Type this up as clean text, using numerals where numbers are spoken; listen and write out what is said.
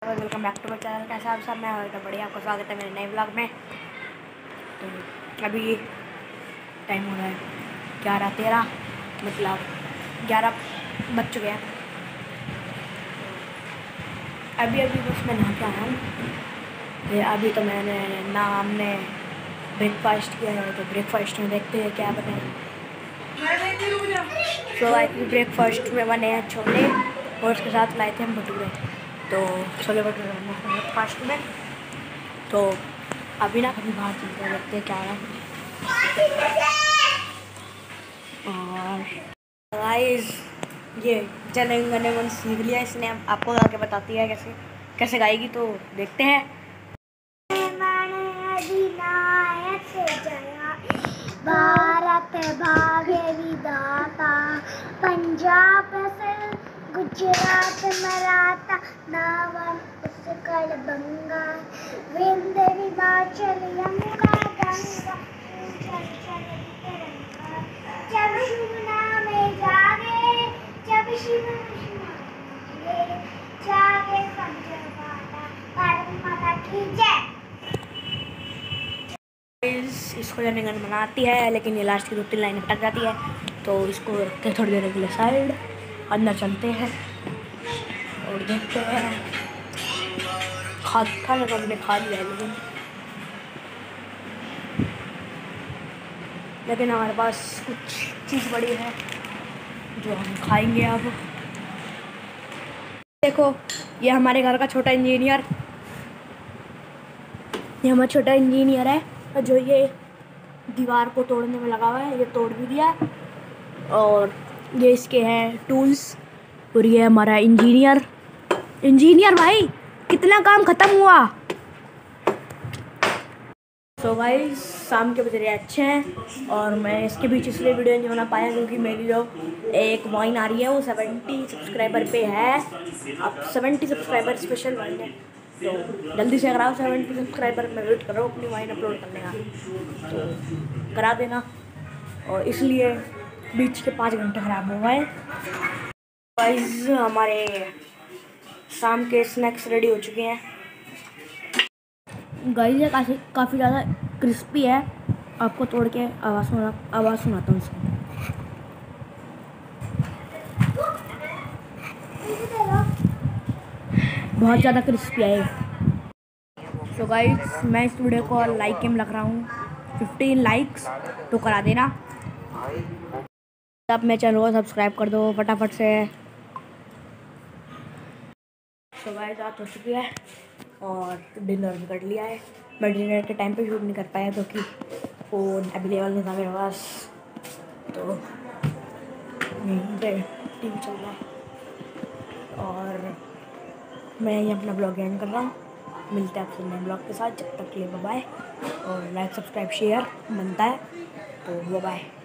और welcome back to my channel. कैसा आप सब? मैं तो बढ़िया, आपका स्वागत है मेरे नए ब्लॉग में। तो अभी टाइम हो रहा है 11:13, मतलब 11 बज चुके हैं। अभी बस मैं नहा के आया हूँ। अभी तो हमने ब्रेकफास्ट किया है, तो ब्रेकफास्ट में देखते हैं क्या बने। तो ब्रेकफास्ट में बने हैं छोले और उसके साथ लाए थे हम भटूरे। तो छोले भटूरे बने ब्रेकफास्ट में। तो अभी कभी बाहर चलते हैं, देखते हैं क्या है। और गाइस ये जन गण मन सीख लिया इसने, आपको गा के बताती है कैसे कैसे गाएगी, तो देखते हैं। भारत भाग्य विधाता, पंजाब से गुजरात मराठा, नावन उत्कल बंगा, विंध्य हिमाचल यमुना गंगा, जब शिव नाम जागे, जब शिव जागे पंचवाड़ा, भारत माता की जय। इसको जनगण मन आती है, लेकिन ये लास्ट की 2-3 लाइनें अटक जाती है, तो इसको रखते थोड़ी देर के लिए साइड। अंदर चलते हैं और देखते हैं। खाना तो हमने खा लिया है, लेकिन हमारे पास कुछ चीज़ बड़ी है जो हम खाएंगे अब। देखो, ये हमारे घर का छोटा इंजीनियर, ये हमारा छोटा इंजीनियर है जो ये दीवार को तोड़ने में लगा हुआ है। ये तोड़ भी दिया, और ये इसके हैं टूल्स। और ये हमारा इंजीनियर भाई, कितना काम खत्म हुआ। सो भाई शाम के बज रहे अच्छे हैं, और मैं इसके बीच इसलिए वीडियो नहीं बना पाया क्योंकि मेरी जो एक वाइन आ रही है वो 70 सब्सक्राइबर पे है। अब 70 सब्सक्राइबर स्पेशल वाइन है, तो जल्दी से कराओ 70 सब्सक्राइबर। मैं वेट कर रहा हूँ अपनी वाइन अपलोड करने का, तो करा देना। और इसलिए बीच के 5 घंटे ख़राब हो गए। गाइस हमारे शाम के स्नैक्स रेडी हो चुके हैं। गाइस ये काफ़ी ज़्यादा क्रिस्पी है। आपको तोड़ के आवाज़ सुनाता हूँ इसको। बहुत ज़्यादा क्रिस्पी है। तो गाइस मैं इस वीडियो को लाइक में लग रहा हूँ 15 लाइक्स, तो करा देना। आप मेरे चैनल को सब्सक्राइब कर दो फटाफट से। तो गाइस रात हो चुकी है और डिनर भी कर लिया है। मैं डिनर के टाइम पे शूट नहीं कर पाया क्योंकि फ़ोन अवेलेबल नहीं था मेरे पास, तो टीवी चल रहा है और मैं ये अपना ब्लॉग एंड कर रहा हूँ। मिलते हैं आपसे नए ब्लॉग के साथ, जब तक के लिए बाय। और लाइक सब्सक्राइब शेयर बनता है, तो बाय।